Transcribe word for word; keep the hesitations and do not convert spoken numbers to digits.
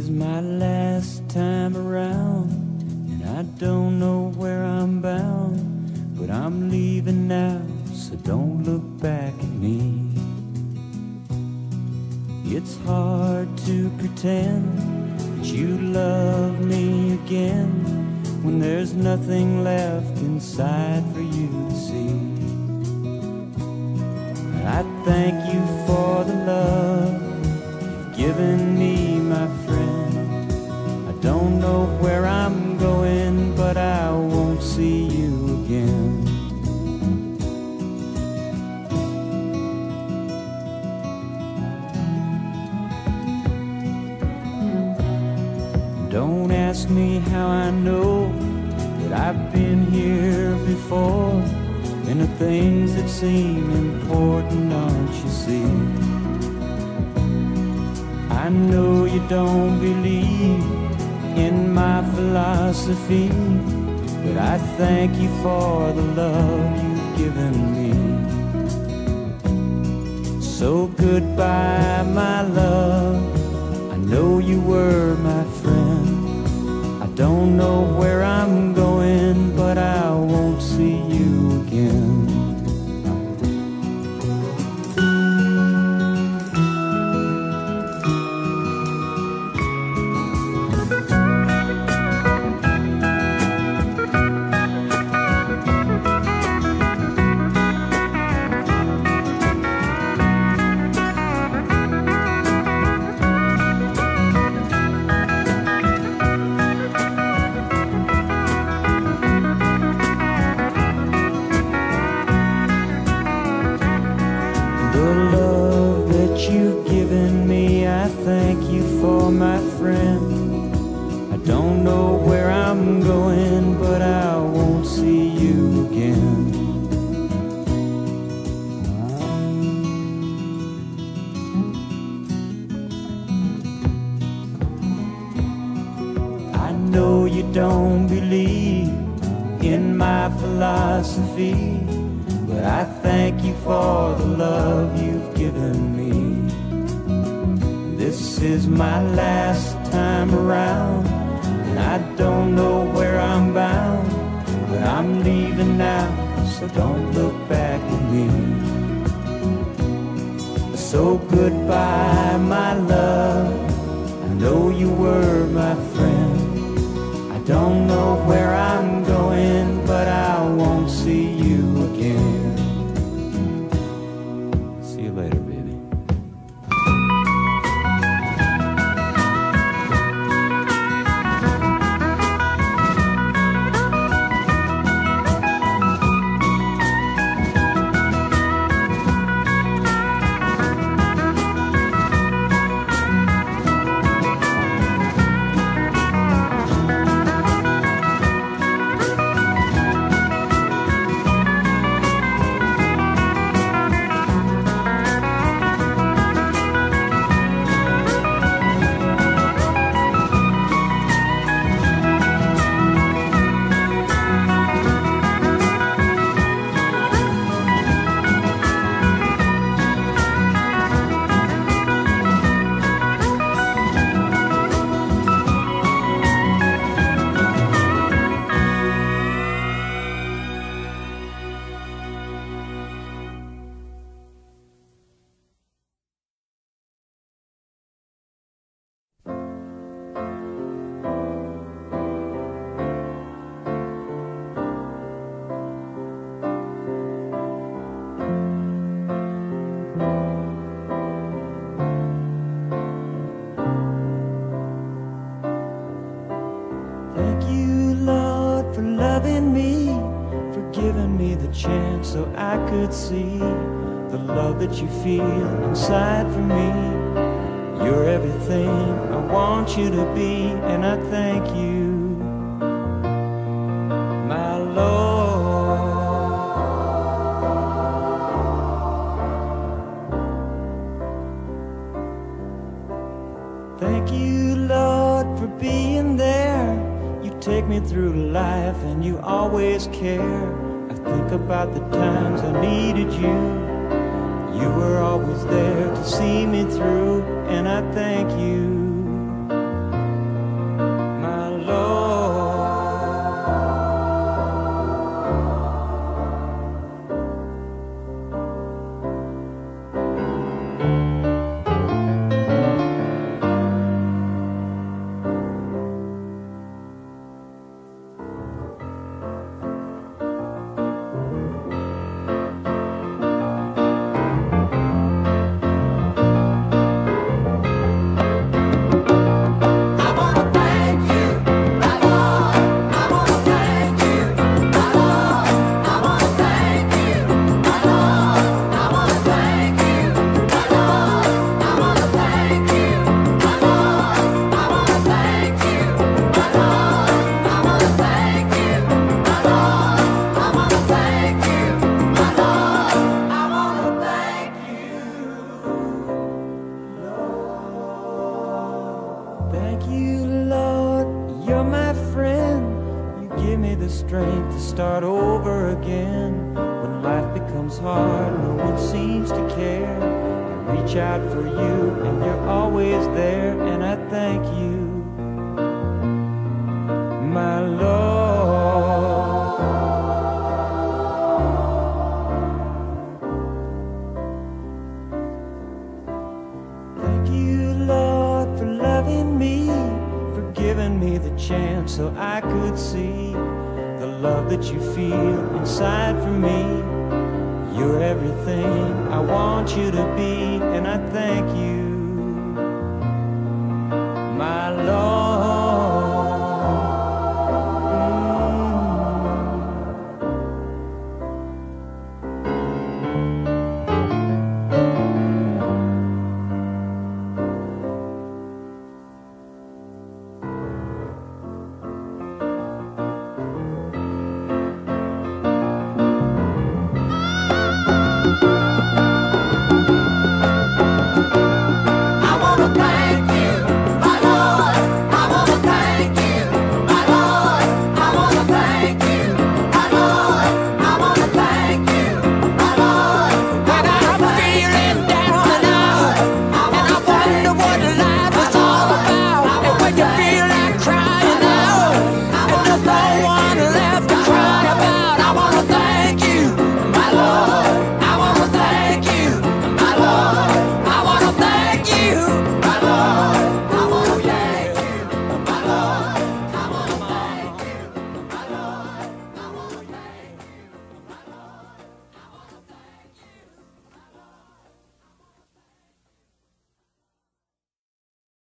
is my last time around, and I don't know where I'm bound, but I'm leaving now, so don't look back at me. It's hard to pretend that you love me again when there's nothing left inside for you to see. I thank you for the love you've given me, my friend. I don't know where I'm going, but I won't see you again. Don't ask me how I know that I've been here before, and the things that seem important, don't you see? I know you don't believe in my philosophy, but I thank you for the love you've given me. So goodbye, my love, I know you were my friend. I don't know where I'm going, but I won't see you again. The love that you've given me, I thank you for, my friend. I don't know where I'm going, but I won't see you again. I know you don't believe in my philosophy, but I thank you for the love you've given me. This is my last time around, and I don't know where I'm bound, but I'm leaving now, so don't look back at me. So goodbye, my love, I know you were my friend. I don't know where I'm going, but I won't see you again. See you later, baby. Giving me the chance so I could see the love that you feel inside for me. You're everything I want you to be, and I thank you, my Lord. Thank you, Lord, for being there. You take me through life and you always care. I think about the times I needed you. You were always there to see me through, and I thank you. the strength to start over again. When life becomes hard, no one seems to care. I reach out for you and you're always there, and I thank you, my Lord. Thank you, Lord, for loving me, for giving me the chance so I could see the love that you feel inside for me. You're everything I want you to be, and I thank you,